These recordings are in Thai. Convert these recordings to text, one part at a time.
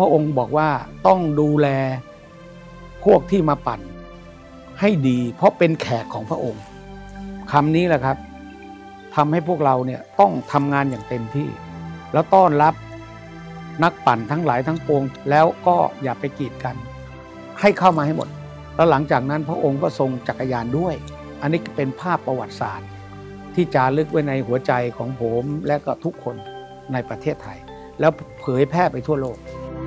พระองค์บอกว่าต้องดูแลพวกที่มาปั่นให้ดีเพราะเป็นแขกของพระองค์คำนี้แหละครับทำให้พวกเราเนี่ยต้องทำงานอย่างเต็มที่แล้วต้อนรับนักปั่นทั้งหลายทั้งปวงแล้วก็อย่าไปกีดกันให้เข้ามาให้หมดแล้วหลังจากนั้นพระองค์ก็ทรงจักรยานด้วยอันนี้เป็นภาพประวัติศาสตร์ที่จารึกไว้ในหัวใจของผมและก็ทุกคนในประเทศไทยแล้วเผยแพร่ไปทั่วโลก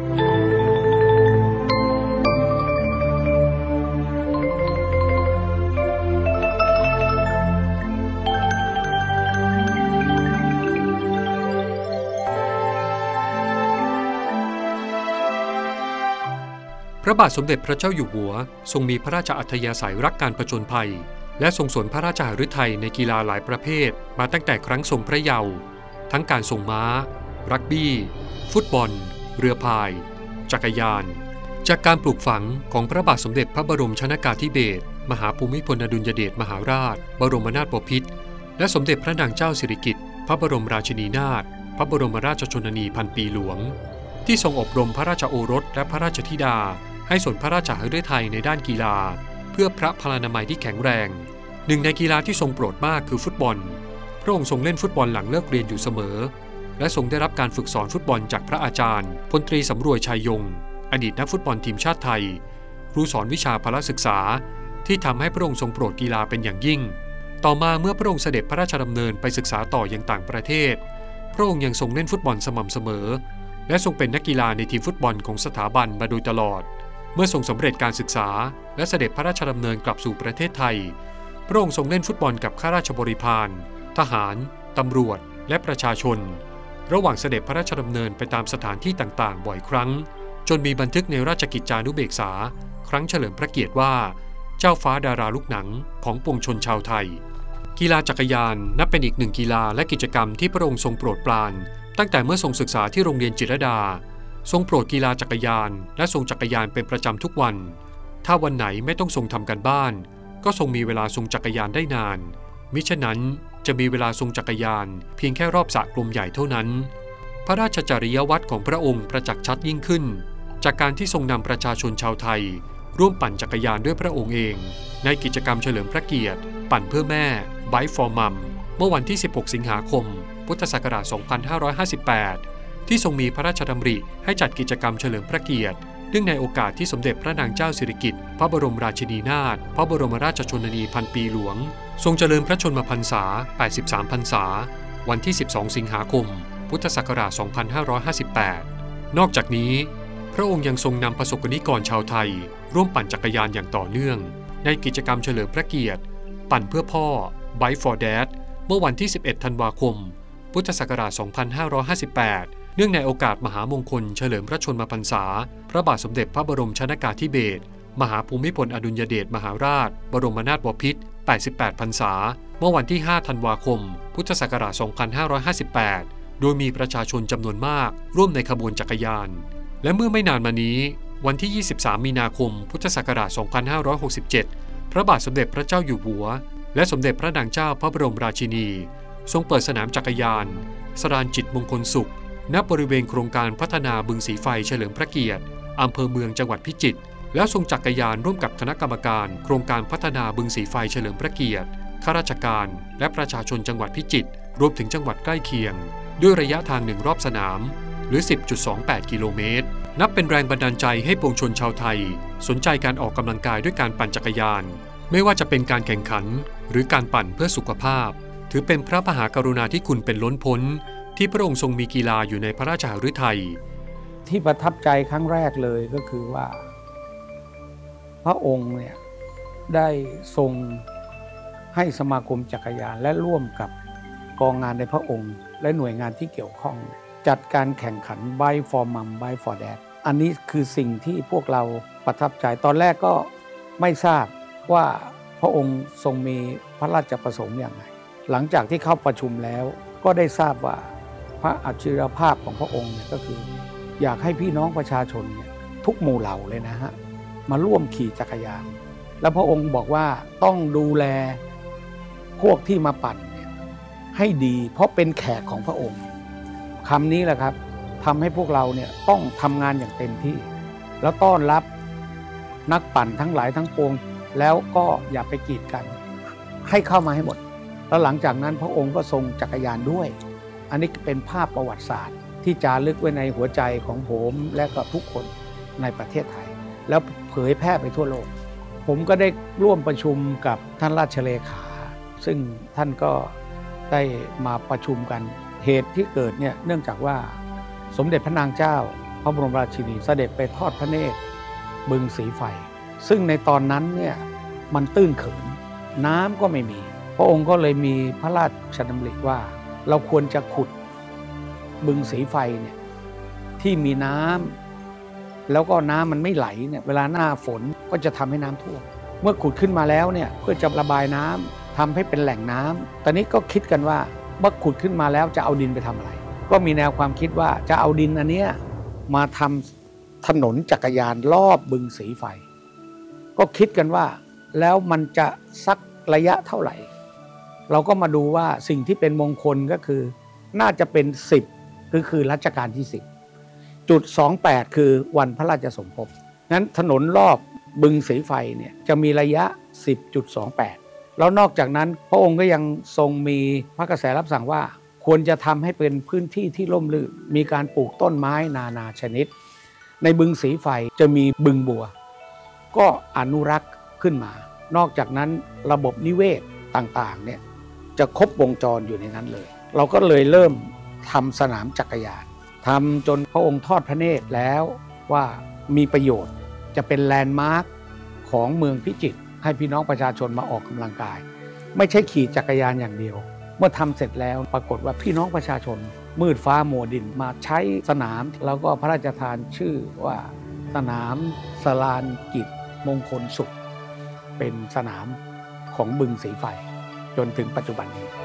พระบาทสมเด็จพระเจ้าอยู่หัวทรงมีพระราชอัธยาศัยรักการผจญภัยและทรงสนพระราชหฤทัยในกีฬาหลายประเภทมาตั้งแต่ครั้งทรงพระเยาว์ทั้งการส่งม้ารักบี้ฟุตบอลเรือพายจักรยานจากการปลูกฝังของพระบาทสมเด็จพระบรมชนกาธิเบศรมหาภูมิพลอดุลยเดชมหาราชบรมนาถบพิตรและสมเด็จพระนางเจ้าสิริกิติ์พระบรมราชินีนาถพระบรมราชชนนีพันปีหลวงที่ทรงอบรมพระราชโอรสและพระราชธิดาให้สนพระราชหฤทัยในด้านกีฬาเพื่อพระพลานามัยที่แข็งแรงหนึ่งในกีฬาที่ทรงโปรดมากคือฟุตบอลพระองค์ทรงเล่นฟุตบอลหลังเลิกเรียนอยู่เสมอและทรงได้รับการฝึกสอนฟุตบอลจากพระอาจารย์พลตรีสำรวยชัยยงอดีตนักฟุตบอลทีมชาติไทยครูสอนวิชาพละศึกษาที่ทำให้พระองค์ทรงโปรดกีฬาเป็นอย่างยิ่งต่อมาเมื่อพระองค์เสด็จพระราชดำเนินไปศึกษาต่อยังต่างประเทศพระองค์ยังทรงเล่นฟุตบอลสม่ำเสมอและทรงเป็นนักกีฬาในทีมฟุตบอลของสถาบันมาโดยตลอดเมื่อทรงสำเร็จการศึกษาและเสด็จพระราชดำเนินกลับสู่ประเทศไทยพระองค์ทรงเล่นฟุตบอลกับข้าราชบริพารทหารตำรวจและประชาชนระหว่างเสด็จพระราชดำเนินไปตามสถานที่ต่างๆบ่อยครั้งจนมีบันทึกในราชกิจจานุเบกษาครั้งเฉลิมพระเกียรติว่าเจ้าฟ้าดาราลูกหนังของปวงชนชาวไทยกีฬาจักรยานนับเป็นอีกหนึ่งกีฬาและกิจกรรมที่พระองค์ทรงโปรดปรานตั้งแต่เมื่อทรงศึกษาที่โรงเรียนจิตรลดาทรงโปรดกีฬาจักรยานและทรงจักรยานเป็นประจำทุกวันถ้าวันไหนไม่ต้องทรงทำการบ้านก็ทรงมีเวลาทรงจักรยานได้นานมิฉะนั้นจะมีเวลาทรงจักรยานเพียงแค่รอบสระกลมใหญ่เท่านั้นพระราชจริยวัตรของพระองค์ประจักษ์ชัดยิ่งขึ้นจากการที่ทรงนำประชาชนชาวไทยร่วมปั่นจักรยานด้วยพระองค์เองในกิจกรรมเฉลิมพระเกียรติปั่นเพื่อแม่ Bike for Mom เมื่อวันที่ 16 สิงหาคม พุทธศักราช 2558 ที่ทรงมีพระราชดำริให้จัดกิจกรรมเฉลิมพระเกียรติเนื่องในโอกาสที่สมเด็จพระนางเจ้าสิริกิติ์พระบรมราชินีนาถพระบรมราชชนนีพันปีหลวงทรงเจริญพระชนมพรรษา 83 พรรษาวันที่ 12 สิงหาคม พุทธศักราช 2558 นอกจากนี้พระองค์ยังทรงนำประสบกนิกรชาวไทยร่วมปั่นจักรยานอย่างต่อเนื่องในกิจกรรมเฉลิมพระเกียรติปั่นเพื่อพ่อ Bike for Dad เมื่อวันที่ 11 ธันวาคม พุทธศักราช 2558 เนื่องในโอกาสมหามงคลเฉลิมพระชนมพรรษาพระบาทสมเด็จพระบรมชนกาธิเบศรมหาภูมิพลอดุลยเดชมหาราชบรมนาถบพิตร 88 พรรษาเมื่อวันที่ 5 ธันวาคม พุทธศักราช 2558 โดยมีประชาชนจำนวนมากร่วมในขบวนจักรยานและเมื่อไม่นานมานี้วันที่ 23 มีนาคม พุทธศักราช 2567 พระบาทสมเด็จพระเจ้าอยู่หัวและสมเด็จพระนางเจ้าพระบรมราชินีทรงเปิดสนามจักรยานสรานจิตมงคลสุขณบริเวณโครงการพัฒนาบึงสีไฟเฉลิมพระเกียรติอำเภอเมืองจังหวัดพิจิตรแล้วทรงจักรยานร่วมกับคณะกรรมการโครงการพัฒนาบึงสีไฟเฉลิมพระเกียรติข้าราชการและประชาชนจังหวัดพิจิตรรวมถึงจังหวัดใกล้เคียงด้วยระยะทาง1รอบสนามหรือ 10.28 กิโลเมตรนับเป็นแรงบันดาลใจให้ปวงชนชาวไทยสนใจการออกกำลังกายด้วยการปั่นจักรยานไม่ว่าจะเป็นการแข่งขันหรือการปั่นเพื่อสุขภาพถือเป็นพระมหากรุณาธิคุณเป็นล้นพ้นที่พระองค์ทรงมีกีฬาอยู่ในพระราชหฤทัยที่ประทับใจครั้งแรกเลยก็คือว่าพระองค์เนี่ยได้ทรงให้สมาคมจักรยานและร่วมกับกองงานในพระองค์และหน่วยงานที่เกี่ยวข้องจัดการแข่งขัน Bike for Mom Bike for Dad อันนี้คือสิ่งที่พวกเราประทับใจตอนแรกก็ไม่ทราบว่าพระองค์ทรงมีพระราชประสงค์อย่างไรหลังจากที่เข้าประชุมแล้วก็ได้ทราบว่าพระอัจฉริยภาพของพระองค์เนี่ยก็คืออยากให้พี่น้องประชาชนเนี่ยทุกหมู่เหล่าเลยนะฮะมาร่วมขี่จักรยานแล้วพระองค์บอกว่าต้องดูแลพวกที่มาปั่นเนี่ยให้ดีเพราะเป็นแขกของพระองค์คำนี้แหละครับทำให้พวกเราเนี่ยต้องทำงานอย่างเต็มที่แล้วต้อนรับนักปั่นทั้งหลายทั้งปวงแล้วก็อย่าไปกีดกันให้เข้ามาให้หมดแล้วหลังจากนั้นพระองค์ก็ทรงจักรยานด้วยอันนี้เป็นภาพประวัติศาสตร์ที่จารึกไว้ในหัวใจของผมและก็ทุกคนในประเทศไทยแล้วเผยแพร่ไปทั่วโลกผมก็ได้ร่วมประชุมกับท่านราชเลขาซึ่งท่านก็ได้มาประชุมกันเหตุที่เกิดเนี่ยเนื่องจากว่าสมเด็จพระนางเจ้าพระบรมราชินีเสด็จไปทอดพระเนตรบึงสีไฟซึ่งในตอนนั้นเนี่ยมันตื้นเขินน้ำก็ไม่มีพระองค์ก็เลยมีพระราชดำริว่าเราควรจะขุดบึงสีไฟเนี่ยที่มีน้ำแล้วก็น้ำมันไม่ไหลเนี่ยเวลาหน้าฝนก็จะทำให้น้ำท่วมเมื่อขุดขึ้นมาแล้วเนี่ยเพื่อจะระบายน้ำทำให้เป็นแหล่งน้ำตอนนี้ก็คิดกันว่าเมื่อขุดขึ้นมาแล้วจะเอาดินไปทำอะไรก็มีแนวความคิดว่าจะเอาดินอันเนี้ยมาทำถนนจักรยานรอบบึงสีไฟก็คิดกันว่าแล้วมันจะสักระยะเท่าไหร่เราก็มาดูว่าสิ่งที่เป็นมงคลก็คือน่าจะเป็น10คือรัชกาลที่10จุด28คือวันพระราชสมภพนั้นถนนรอบบึงสีไฟเนี่ยจะมีระยะ 10.28 แล้วนอกจากนั้นพระองค์ก็ยังทรงมีพระกระแสรับสั่งว่าควรจะทำให้เป็นพื้นที่ที่ร่มรื่นมีการปลูกต้นไม้นานาชนิดในบึงสีไฟจะมีบึงบัวก็อนุรักษ์ขึ้นมานอกจากนั้นระบบนิเวศต่างๆเนี่ยจะครบวงจรอยู่ในนั้นเลยเราก็เลยเริ่มทำสนามจักรยานทำจนพระองค์ทอดพระเนตรแล้วว่ามีประโยชน์จะเป็นแลนด์มาร์คของเมืองพิจิตรให้พี่น้องประชาชนมาออกกำลังกายไม่ใช่ขี่จักรยานอย่างเดียวเมื่อทำเสร็จแล้วปรากฏว่าพี่น้องประชาชนมืดฟ้ามัวดินมาใช้สนามแล้วก็พระราชทานชื่อว่าสนามสรานกิจมงคลสุขเป็นสนามของบึงสีไฟจนถึงปัจจุบันนี้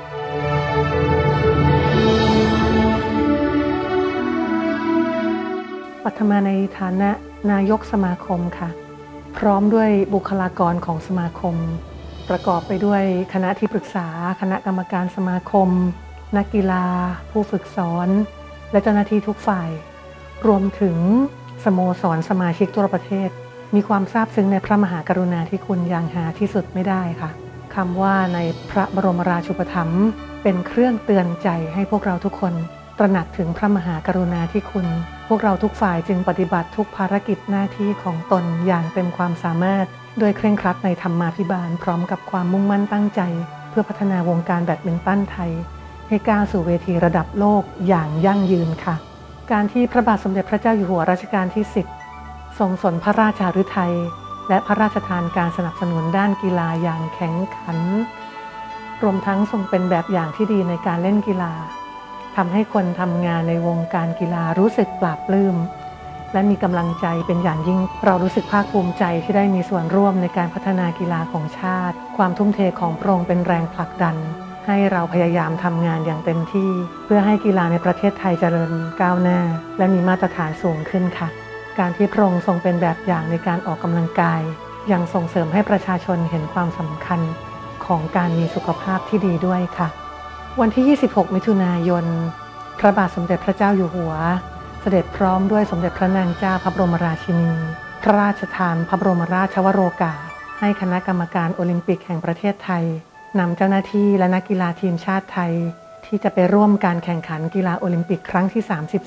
ปัทมาในฐานะนายกสมาคมค่ะพร้อมด้วยบุคลากรของสมาคมประกอบไปด้วยคณะที่ปรึกษาคณะกรรมการสมาคมนักกีฬาผู้ฝึกสอนและเจ้าหน้าที่ทุกฝ่ายรวมถึงสโมสรสมาชิกทั่วประเทศมีความซาบซึ้งในพระมหากรุณาธิคุณอย่างหาที่สุดไม่ได้ค่ะคำว่าในพระบรมราชูปถัมภ์เป็นเครื่องเตือนใจให้พวกเราทุกคนตระหนักถึงพระมหากรุณาธิคุณพวกเราทุกฝ่ายจึงปฏิบัติทุกภารกิจหน้าที่ของตนอย่างเต็มความสามารถโดยเคร่งครัดในธรรมาภิบาลพร้อมกับความมุ่งมั่นตั้งใจเพื่อพัฒนาวงการแบดมินตันไทยให้ก้าวสู่เวทีระดับโลกอย่างยั่งยืนค่ะการที่พระบาทสมเด็จพระเจ้าอยู่หัวรัชกาลที่10ทรงสนพระราชฤทัยและพระราชทานการสนับสนุนด้านกีฬาอย่างแข็งขันรวมทั้งทรงเป็นแบบอย่างที่ดีในการเล่นกีฬาทำให้คนทำงานในวงการกีฬารู้สึกปลาบปลื้มและมีกำลังใจเป็นอย่างยิ่งเรารู้สึกภาคภูมิใจที่ได้มีส่วนร่วมในการพัฒนากีฬาของชาติความทุ่มเทของพระองค์เป็นแรงผลักดันให้เราพยายามทำงานอย่างเต็มที่เพื่อให้กีฬาในประเทศไทยเจริญก้าวหน้าและมีมาตรฐานสูงขึ้นค่ะการที่พระองค์ทรงเป็นแบบอย่างในการออกกำลังกายยังส่งเสริมให้ประชาชนเห็นความสำคัญของการมีสุขภาพที่ดีด้วยค่ะวันที่ 26 มิถุนายน พระบาทสมเด็จพระเจ้าอยู่หัวเสด็จพร้อมด้วยสมเด็จพระนางเจ้าพระบรมราชินีพระราชทานพระบรมราชวโรกาสให้คณะกรรมการโอลิมปิกแห่งประเทศไทยนำเจ้าหน้าที่และนักกีฬาทีมชาติไทยที่จะไปร่วมการแข่งขันกีฬาโอลิมปิกครั้งที่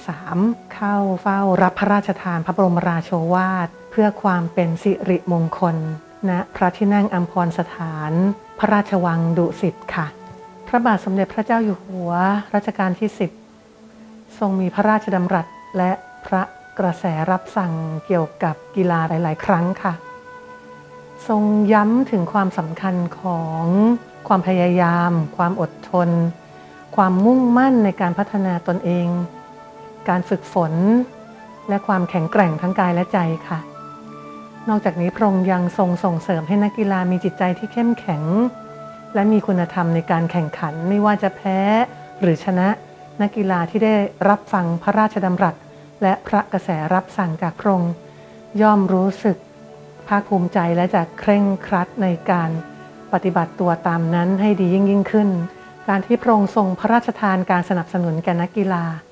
33 เข้าเฝ้ารับพระราชทานพระบรมราโชวาทเพื่อความเป็นสิริมงคลณพระที่นั่งอัมพรสถานพระราชวังดุสิตค่ะพระบาทสมเด็จพระเจ้าอยู่หัวรัชกาลที่10ทรงมีพระราชดำรัสและพระกระแสรับสั่งเกี่ยวกับกีฬาหลายๆครั้งค่ะทรงย้ำถึงความสำคัญของความพยายามความอดทนความมุ่งมั่นในการพัฒนาตนเองการฝึกฝนและความแข็งแกร่งทั้งกายและใจค่ะนอกจากนี้พระองค์ยังทรงส่งเสริมให้นักกีฬามีจิตใจที่เข้มแข็งและมีคุณธรรมในการแข่งขันไม่ว่าจะแพ้หรือชนะนักกีฬาที่ได้รับฟังพระราชดำรัสและพระกระแสรับสั่งจากพระองค์ย่อมรู้สึกภาคภูมิใจและจะเคร่งครัดในการปฏิบัติตัวตามนั้นให้ดียิ่งขึ้นการที่พระองค์ทรงพระราชทานการสนับสนุนแก่นักกีฬา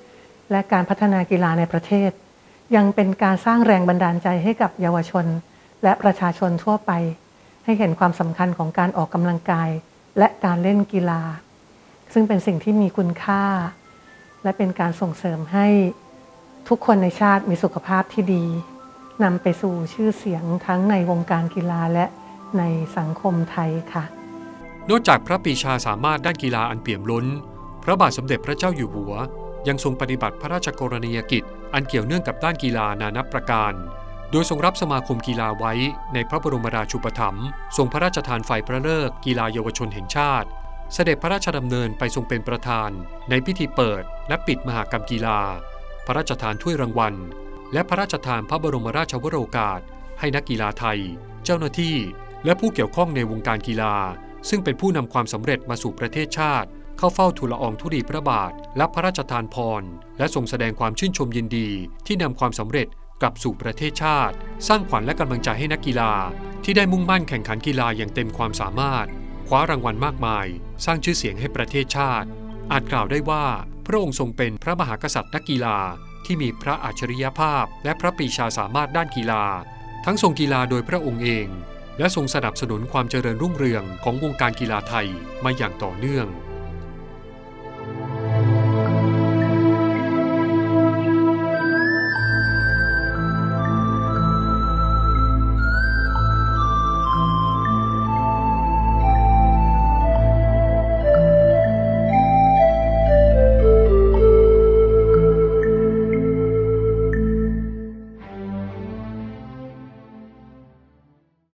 และการพัฒนากีฬาในประเทศยังเป็นการสร้างแรงบันดาลใจให้กับเยาวชนและประชาชนทั่วไปให้เห็นความสำคัญของการออกกำลังกายและการเล่นกีฬาซึ่งเป็นสิ่งที่มีคุณค่าและเป็นการส่งเสริมให้ทุกคนในชาติมีสุขภาพที่ดีนำไปสู่ชื่อเสียงทั้งในวงการกีฬาและในสังคมไทยค่ะนอกจากพระปรีชาสามารถด้านกีฬาอันเปี่ยมล้นพระบาทสมเด็จพระเจ้าอยู่หัวยังทรงปฏิบัติพระราชกรณียกิจอันเกี่ยวเนื่องกับด้านกีฬานานับประการโดยทรงรับสมาคมกีฬาไว้ในพระบรมราชูปถัมภ์ทรงพระราชทานไฟพระฤกษ์กีฬาเยาวชนแห่งชาติเสด็จพระราชดำเนินไปทรงเป็นประธานในพิธีเปิดและปิดมหกรรมกีฬาพระราชทานถ้วยรางวัลและพระราชทานพระบรมราชวโรกาสให้นักกีฬาไทยเจ้าหน้าที่และผู้เกี่ยวข้องในวงการกีฬาซึ่งเป็นผู้นำความสำเร็จมาสู่ประเทศชาติเข้าเฝ้าทูลละอองธุลีพระบาทรับพระราชทานพรและทรงแสดงความชื่นชมยินดีที่นำความสำเร็จกลับสู่ประเทศชาติสร้างขวัญและกำลังใจให้นักกีฬาที่ได้มุ่งมั่นแข่งขันกีฬาอย่างเต็มความสามารถคว้ารางวัลมากมายสร้างชื่อเสียงให้ประเทศชาติอาจกล่าวได้ว่าพระองค์ทรงเป็นพระมหากษัตริย์นักกีฬาที่มีพระอัจฉริยภาพและพระปรีชาสามารถด้านกีฬาทั้งทรงกีฬาโดยพระองค์เองและทรงสนับสนุนความเจริญรุ่งเรืองของวงการกีฬาไทยมาอย่างต่อเนื่อง